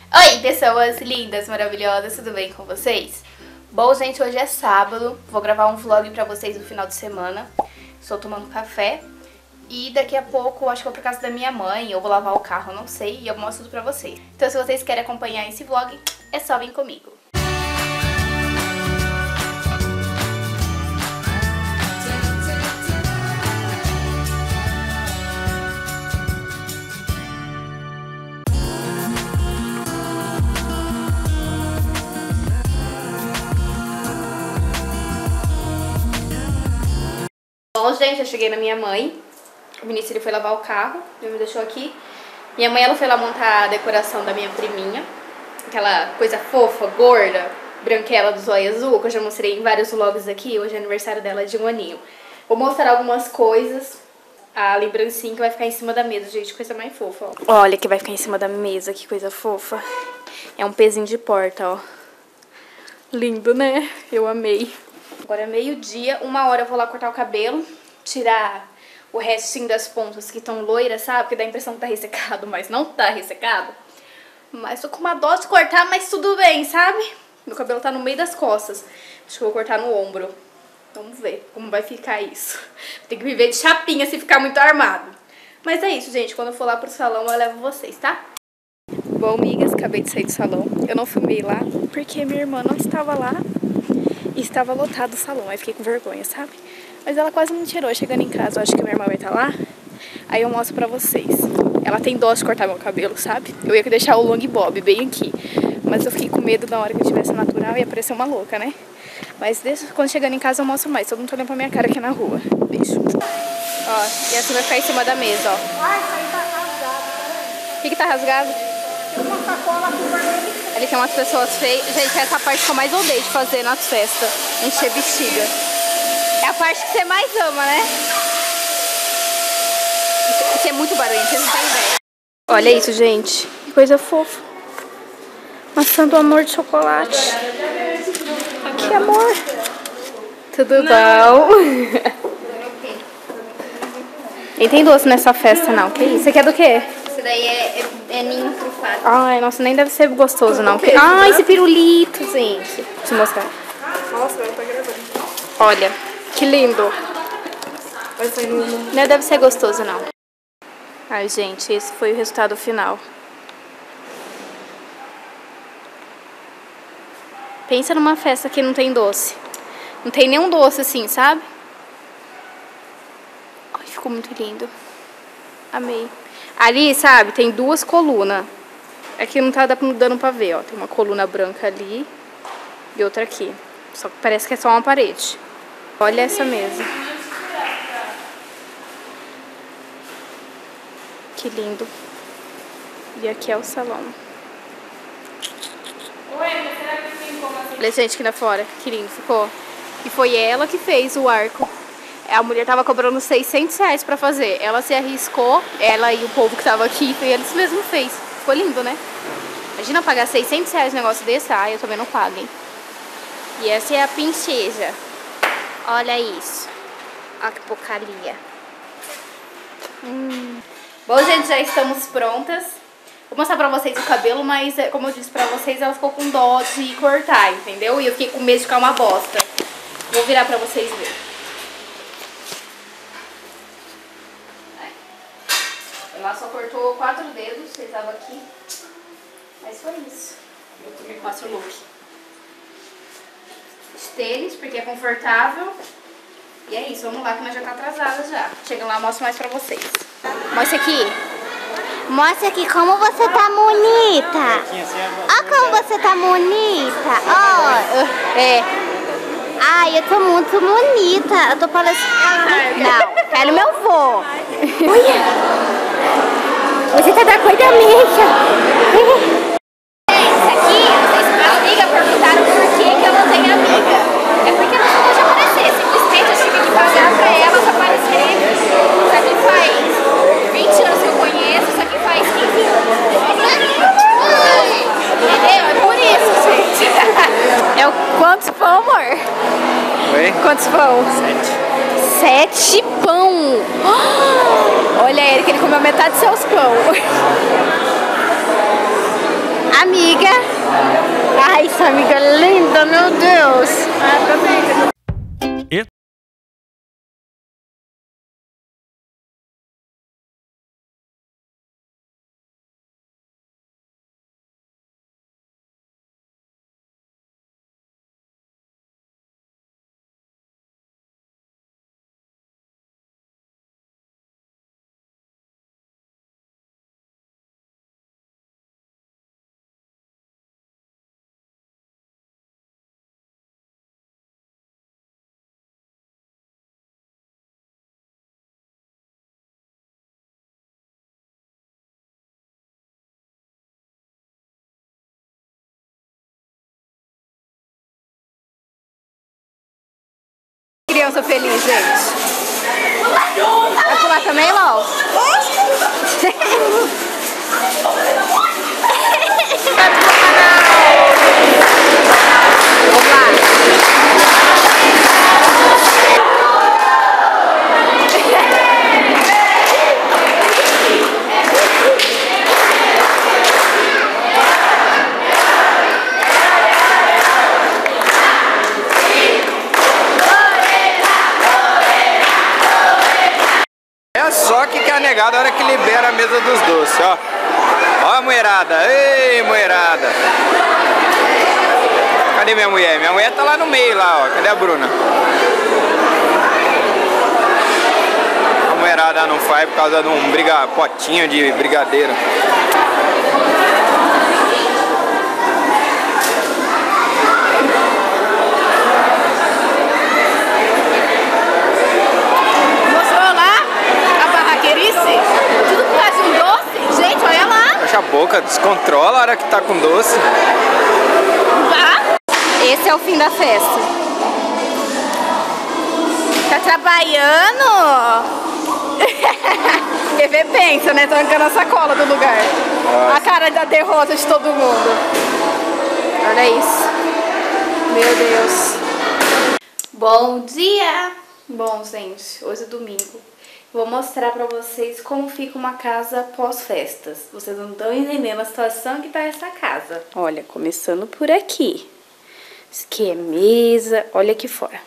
Oi, pessoas lindas, maravilhosas, tudo bem com vocês? Bom, gente, hoje é sábado, vou gravar um vlog pra vocês no final de semana. Estou tomando café e daqui a pouco acho que vou pra casa da minha mãe, ou vou lavar o carro, não sei, e eu mostro tudo pra vocês. Então se vocês querem acompanhar esse vlog, é só vir comigo. Bom, gente, eu cheguei na minha mãe. O Vinícius ele foi lavar o carro, ele me deixou aqui. Minha mãe ela foi lá montar a decoração da minha priminha. Aquela coisa fofa, gorda, branquela do zóio azul, que eu já mostrei em vários vlogs aqui. Hoje é aniversário dela de 1 aninho. Vou mostrar algumas coisas. A lembrancinha que vai ficar em cima da mesa, gente, coisa mais fofa, ó. Olha que vai ficar em cima da mesa, que coisa fofa. É um pezinho de porta, ó. Lindo, né? Eu amei. Agora é meio-dia, 1h eu vou lá cortar o cabelo, tirar o restinho das pontas que estão loiras, sabe? Porque dá a impressão que tá ressecado, mas não tá ressecado. Mas tô com uma dó de cortar, mas tudo bem, sabe? Meu cabelo tá no meio das costas. Acho que eu vou cortar no ombro. Vamos ver como vai ficar isso. Tem que viver de chapinha se ficar muito armado. Mas é isso, gente. Quando eu for lá pro salão, eu levo vocês, tá? Bom, amigas, acabei de sair do salão. Eu não filmei lá, porque minha irmã não estava lá. E estava lotado o salão, aí fiquei com vergonha, sabe? Mas ela quase não tirou, chegando em casa, eu acho que minha irmã vai estar lá. Aí eu mostro pra vocês. Ela tem dó de cortar meu cabelo, sabe? Eu ia deixar o long bob bem aqui. Mas eu fiquei com medo na hora que eu tivesse natural, ia parecer uma louca, né? Mas quando chegando em casa eu mostro mais, todo mundo tá olhando pra minha cara aqui na rua. Beijo. Ó, e assim vai ficar em cima da mesa, ó. Ai, isso aí tá rasgado, peraí. O que tá rasgado? Tem uma sacola com vermelho. Ali tem umas pessoas feias. Gente, essa parte que eu mais odeio de fazer nas festas. Encher bexiga. É a parte que você mais ama, né? Isso é muito barulho, vocês não têm ideia. Olha isso, gente. Que coisa fofa. Maçã do amor de chocolate. Que amor. Tudo bom? Nem tem doce nessa festa, não. Que isso? Você quer do quê? Isso daí é ninho trufado. Ai, nossa, nem deve ser gostoso, não. Ai, esse pirulito, gente. Deixa eu mostrar. Nossa, ela tá gravando. Olha, que lindo. Vai sair no... Não deve ser gostoso, não. Ai, gente, esse foi o resultado final. Pensa numa festa que não tem doce. Não tem nenhum doce assim, sabe? Ai, ficou muito lindo. Amei. Ali, sabe, tem duas colunas. Aqui não tá dando pra ver, ó. Tem uma coluna branca ali e outra aqui. Só que parece que é só uma parede. Olha essa mesa. Que lindo. E aqui é o salão. Olha, gente, aqui lá fora. Que lindo ficou. E foi ela que fez o arco. A mulher tava cobrando 600 reais pra fazer. Ela se arriscou, ela e o povo que tava aqui, e eles mesmo fez. Ficou lindo, né? Imagina pagar 600 reais um negócio desse. Ah, eu também não pago, hein? E essa é a princesa. Olha isso. Olha que porcaria. Bom, gente, já estamos prontas. Vou mostrar pra vocês o cabelo, mas como eu disse pra vocês, ela ficou com dó de cortar, entendeu? E eu fiquei com medo de ficar uma bosta. Vou virar pra vocês verem. Ela só cortou 4 dedos, ele tava aqui. Mas foi isso. Eu também mostro o look. De tênis, porque é confortável. E é isso, vamos lá que nós já tá atrasada já. Chega lá, eu mostro mais pra vocês. Mostra aqui. Mostra aqui como você tá bonita. Olha como você tá bonita. Ó, Ai, eu tô muito bonita. Eu tô parecendo... Não, quero meu vô. Olha. Você tá da cor da mecha. Isso aqui, as amigas perguntaram por que eu não tenho amiga. É porque não pode aparecer. Simplesmente eu tive que pagar pra elas aparecerem. Isso aqui faz 20 anos que eu conheço, isso aqui faz 15 anos. Entendeu? É por isso, gente. É o quantos pão, amor? Oi? Quantos pão? 7 pão. Olha ele, que ele comeu metade dos seus pão. amiga. Ai, essa amiga linda, meu Deus. Criança feliz, gente. Vai pular também, Lau? Vamos lá. Só que a negada, a hora que libera a mesa dos doces, ó. Ó a mulherada, ei, mulherada. Cadê minha mulher? Minha mulher tá lá no meio, lá, ó. Cadê a Bruna? A mulherada não faz por causa de um potinho de brigadeiro. Tudo por causa de um doce? Gente, olha lá. Fecha a boca, descontrola a hora que tá com doce. Tá? Esse é o fim da festa. Tá trabalhando? TV pensa, né? Tá arrancando a sacola do lugar. Nossa. A cara da derrota de todo mundo. Olha isso. Meu Deus. Bom dia. Bom, gente, hoje é domingo. Vou mostrar pra vocês como fica uma casa pós-festas. Vocês não estão entendendo a situação que tá essa casa. Olha, começando por aqui. Isso aqui é mesa. Olha aqui fora.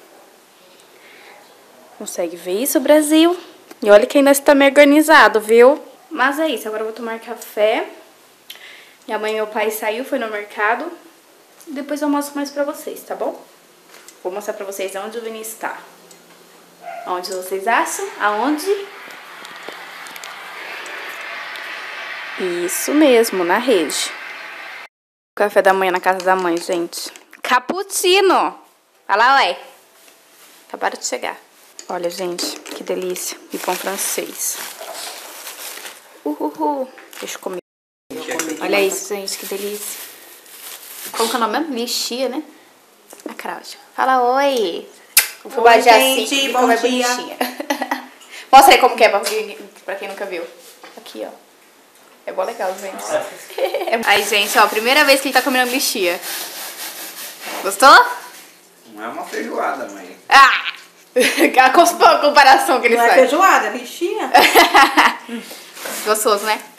Consegue ver isso, Brasil? E olha que ainda está meio organizado, viu? Mas é isso, agora eu vou tomar café. Minha mãe e meu pai saiu, foi no mercado. Depois eu mostro mais pra vocês, tá bom? Vou mostrar pra vocês onde o Vinícius tá. Onde vocês acham? Aonde? Isso mesmo, na rede. Café da manhã na casa da mãe, gente. Cappuccino! Olha lá, ué. Acabaram de chegar. Olha, gente, que delícia. E pão francês. Deixa eu comer. Olha isso, gente, que delícia. Como que é o nome mesmo? Lixia, né? A Cláudia. Fala, oi. O fubá de assim, bom dia. Mostra aí como que é pra quem nunca viu. Aqui, ó. É bom legal, gente. Aí, gente, ó, primeira vez que ele tá comendo lixia. Gostou? Não é uma feijoada, mãe. Ah! A comparação que ele faz. Não é feijoada, é lixia. Gostoso, né?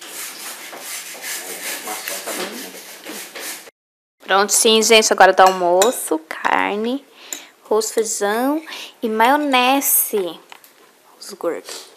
Pronto, sim, gente. Agora do almoço, carne, arroz, feijão e maionese. Os gordos.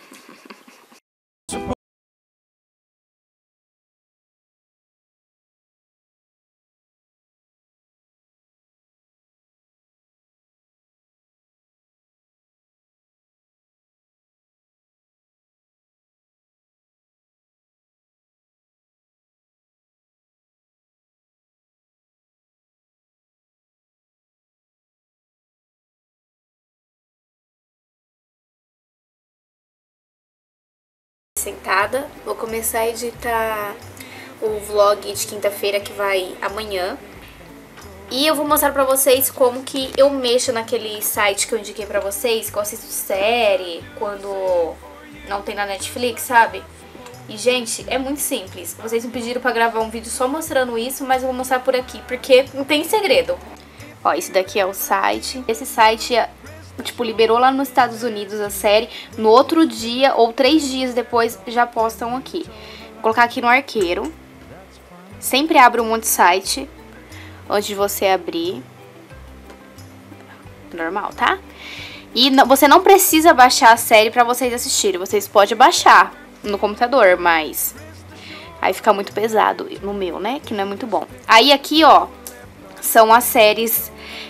Sentada, vou começar a editar o vlog de quinta-feira que vai amanhã. E eu vou mostrar pra vocês como que eu mexo naquele site que eu indiquei pra vocês, que eu assisto série quando não tem na Netflix, sabe? E, gente, é muito simples. Vocês me pediram pra gravar um vídeo só mostrando isso, mas eu vou mostrar por aqui, porque não tem segredo. Ó, esse daqui é o site. Esse site tipo, liberou lá nos Estados Unidos a série. No outro dia, ou 3 dias depois, já postam aqui. Vou colocar aqui no arqueiro. Sempre abra um monte de site antes de você abrir. Normal, tá? E você não precisa baixar a série pra vocês assistirem. Vocês podem baixar no computador, mas aí fica muito pesado no meu, né? Que não é muito bom. Aí aqui, ó, são as séries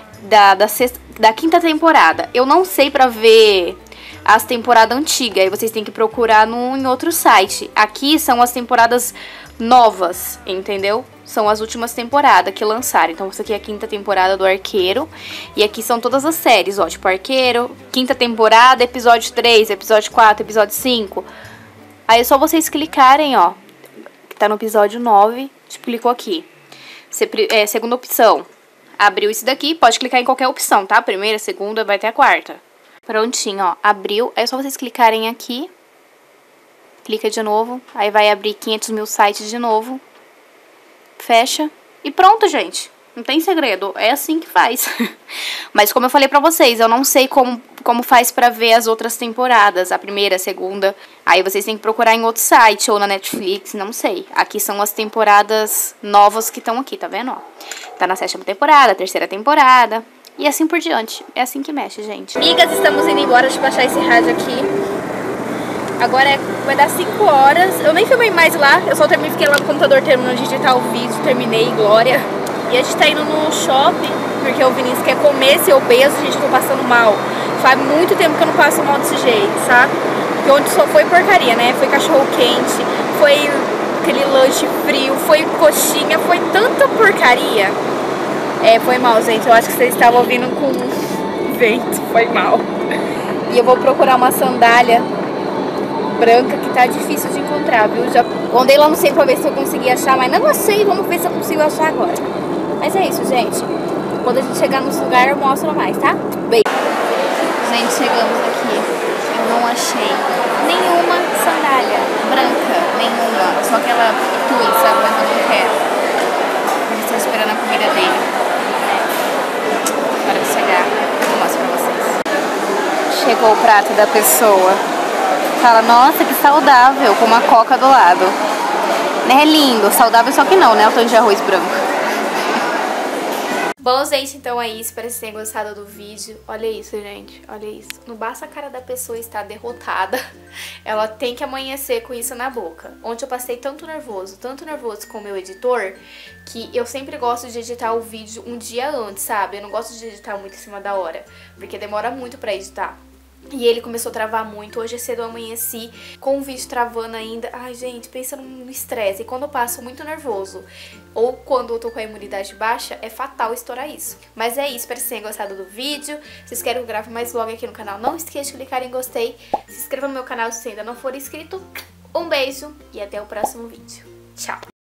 da quinta temporada. Eu não sei pra ver as temporadas antigas. Aí vocês têm que procurar em outro site. Aqui são as temporadas novas, entendeu? São as últimas temporadas que lançaram. Então, essa aqui é a quinta temporada do Arqueiro. E aqui são todas as séries, ó. Tipo, Arqueiro, quinta temporada, episódio 3, episódio 4, episódio 5. Aí é só vocês clicarem, ó. Que tá no episódio 9. Tipo, clicou aqui. Segunda opção. Abriu isso daqui. Pode clicar em qualquer opção, tá? Primeira, segunda, vai até a quarta. Prontinho, ó. Abriu. Aí é só vocês clicarem aqui. Clica de novo. Aí vai abrir 500 mil sites de novo. Fecha. E pronto, gente. Não tem segredo. É assim que faz. Mas como eu falei pra vocês, eu não sei como faz pra ver as outras temporadas. A primeira, a segunda. Aí vocês têm que procurar em outro site ou na Netflix, não sei. Aqui são as temporadas novas que estão aqui, tá vendo? Ó, tá na 7ª temporada, 3ª temporada. E assim por diante. É assim que mexe, gente. Amigas, estamos indo embora. Deixa eu baixar esse rádio aqui. Agora vai dar 5 horas. Eu nem filmei mais lá. Eu só fiquei lá no computador terminando de editar o vídeo. Terminei, glória. E a gente tá indo no shopping, porque o Vinícius quer comer ser obeso. Gente, eu tô passando mal. Faz muito tempo que eu não passo mal desse jeito, sabe? Porque onde só foi porcaria, né? Foi cachorro quente, foi aquele lanche frio, foi coxinha, foi tanta porcaria. Foi mal, gente. Eu acho que vocês estavam ouvindo com vento. Foi mal. E eu vou procurar uma sandália branca que tá difícil de encontrar, viu? Já andei lá no centro pra ver se eu consegui achar, mas não achei. Vamos ver se eu consigo achar agora. Mas é isso, gente. Quando a gente chegar nos lugares, eu mostro mais, tá? Beijo. Gente, chegamos aqui. Eu não achei nenhuma sandália branca. Nenhuma. Só aquela tui, sabe? Mas eu não quero. Eu estou esperando a comida dele. Para de chegar, eu mostro pra vocês. Chegou o prato da pessoa. Fala, nossa, que saudável, com uma coca do lado. Né, é lindo, saudável só que não, né, o tanto de arroz branco. Bom, gente, então é isso, espero que vocês tenham gostado do vídeo. Olha isso, gente, olha isso. Não basta a cara da pessoa estar derrotada, ela tem que amanhecer com isso na boca. Ontem eu passei tanto nervoso com o meu editor, que eu sempre gosto de editar o vídeo um dia antes, sabe? Eu não gosto de editar muito em cima da hora, porque demora muito pra editar. E ele começou a travar muito. Hoje cedo eu amanheci com o vídeo travando ainda. Ai, gente, pensa no estresse. E quando eu passo muito nervoso ou quando eu tô com a imunidade baixa, é fatal estourar isso. Mas é isso, espero que vocês tenham gostado do vídeo. Se vocês querem que eu grave mais vlog aqui no canal, não esqueça de clicar em gostei. Se inscreva no meu canal se ainda não for inscrito. Um beijo e até o próximo vídeo. Tchau!